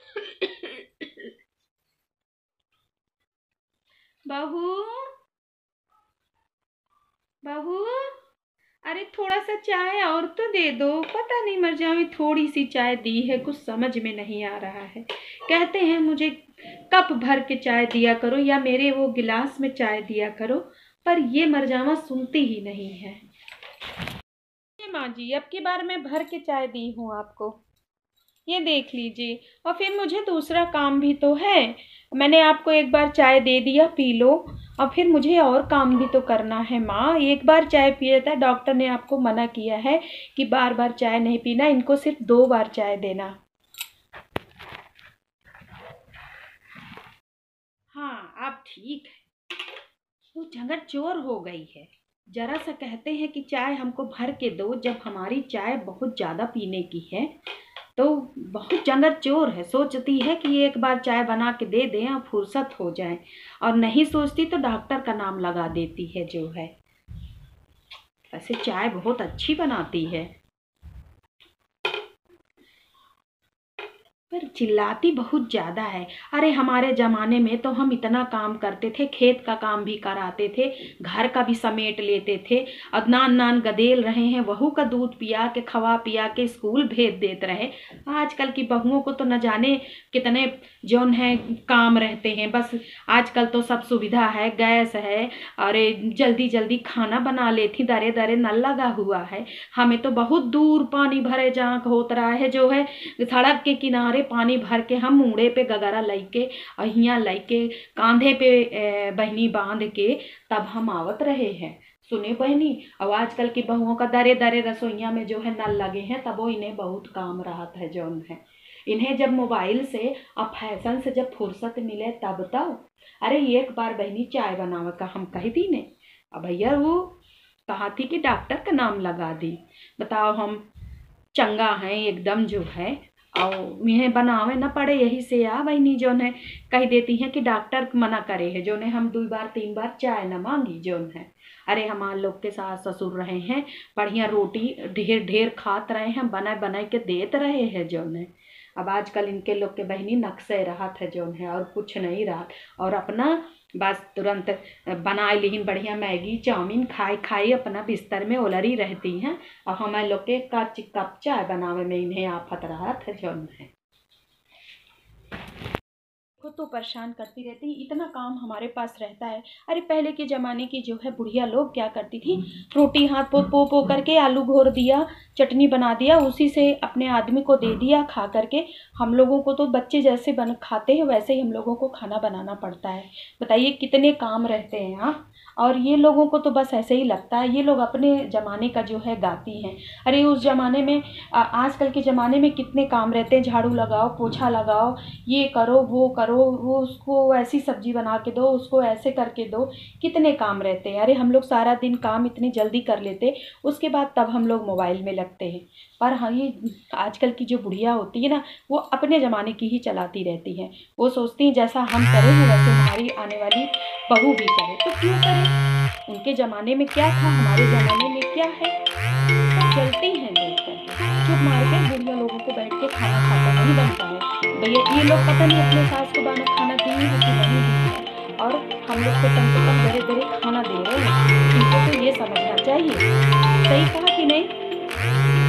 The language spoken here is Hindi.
बहू, बहू, अरे थोड़ा सा चाय और तो दे दो। पता नहीं मर जाऊँ, थोड़ी सी चाय दी है, कुछ समझ में नहीं आ रहा है। कहते हैं मुझे कप भर के चाय दिया करो या मेरे वो गिलास में चाय दिया करो, पर ये मरजावा सुनती ही नहीं है। ये माँ जी, अब की बार मैं भर के चाय दी हूँ आपको, ये देख लीजिए। और फिर मुझे दूसरा काम भी तो है। मैंने आपको एक बार चाय दे दिया, पी लो। और फिर मुझे और काम भी तो करना है माँ। एक बार चाय पिया था, डॉक्टर ने आपको मना किया है कि बार बार चाय नहीं पीना, इनको सिर्फ 2 बार चाय देना। हाँ, आप ठीक है। वो झगड़ चोर हो गई है। जरा सा कहते हैं कि चाय हमको भर के दो, जब हमारी चाय बहुत ज़्यादा पीने की है तो बहुत जंगल चोर है। सोचती है कि एक बार चाय बना के दे दें और फुर्सत हो जाए, और नहीं सोचती तो डॉक्टर का नाम लगा देती है जो है। वैसे चाय बहुत अच्छी बनाती है, पर चिल्लाती बहुत ज़्यादा है। अरे हमारे ज़माने में तो हम इतना काम करते थे, खेत का काम भी कराते थे, घर का भी समेट लेते थे। और नान नान गदेल रहे हैं, बहू का दूध पिया के खवा पिया के स्कूल भेज देते रहे। आजकल की बहुओं को तो न जाने कितने जौन है काम रहते हैं। बस आजकल तो सब सुविधा है, गैस है, अरे जल्दी जल्दी खाना बना लेती, दरे दरे नल लगा हुआ है। हमें तो बहुत दूर पानी भरे जहाँ होत रहा है जो है, सड़क के किनारे पानी भर के हम मुड़े पे गगरा लइके अहिया लइके कांधे पे बहनी बांध के तब हम आवत रहे हैं। सुने बहनी, अब आजकल की बहुओं का दरे दरे रसोइया में जो है नल लगे हैं, तब वो इन्हें बहुत काम राहत है जौन है। इन्हें जब मोबाइल से और फैशन से जब फुर्सत मिले तब अरे एक बार बहनी चाय बनावे का हम कही दी ने, अब भैया वो कहा थी कि डॉक्टर का नाम लगा दी। बताओ, हम चंगा हैं एकदम जो है, और इन्हें बनावे ना पड़े, यही से आ बहनी जोन है कह देती हैं कि डॉक्टर मना करे है जोन है, हम 2 बार 3 बार चाय न मांगी जोन है। अरे हमारे लोग के सास ससुर रहे हैं, बढ़िया रोटी ढेर ढेर खात रहे हैं, बनाए बनाए के देत रहे हैं जोन है। अब आजकल इनके लोग के बहनी नक्शे राहत है जोन है, और कुछ नहीं रहा। और अपना बस तुरंत बनाए लीन बढ़िया मैगी चाउमीन खाई खाई अपना बिस्तर में उलरी रहती हैं। और हमारे लोग के कप चाय बनावे में इन्हें आफत रहा था जौन है। को तो परेशान करती रहती, इतना काम हमारे पास रहता है। अरे पहले के ज़माने की जो है बुढ़िया लोग क्या करती थी, रोटी हाथ पो करके आलू घोर दिया, चटनी बना दिया, उसी से अपने आदमी को दे दिया खा करके। हम लोगों को तो बच्चे जैसे बन खाते हैं वैसे ही हम लोगों को खाना बनाना पड़ता है। बताइए कितने काम रहते हैं। हाँ, और ये लोगों को तो बस ऐसे ही लगता है, ये लोग अपने ज़माने का जो है गाती हैं। अरे उस ज़माने में आजकल के ज़माने में कितने काम रहते हैं, झाड़ू लगाओ, पोछा लगाओ, ये करो वो करो, वो उसको ऐसी सब्जी बना के दो, उसको ऐसे करके दो, कितने काम रहते हैं। अरे हम लोग सारा दिन काम इतनी जल्दी कर लेते, उसके बाद तब हम लोग मोबाइल में लगते हैं। पर हाँ, ये आजकल की जो बुढ़िया होती है ना, वो अपने ज़माने की ही चलाती रहती हैं। वो सोचती हैं जैसा हम करेंगे वैसे हमारी आने वाली बहू भी करे, तो क्यों करे। उनके ज़माने में क्या था, हमारे ज़माने में क्या है, सब चलती हैं देख करके। चुप मार के बुढ़िया लोगों को बैठ के खाना खाता नहीं बनता है। भैया ये लोग पता नहीं अपने सास को बाना खाना दी है कि नहीं दी है, और हम लोग को कम से कम दरे दरे खाना दे रहे हैं। इनको तो ये समझना चाहिए। सही कहा कि नहीं।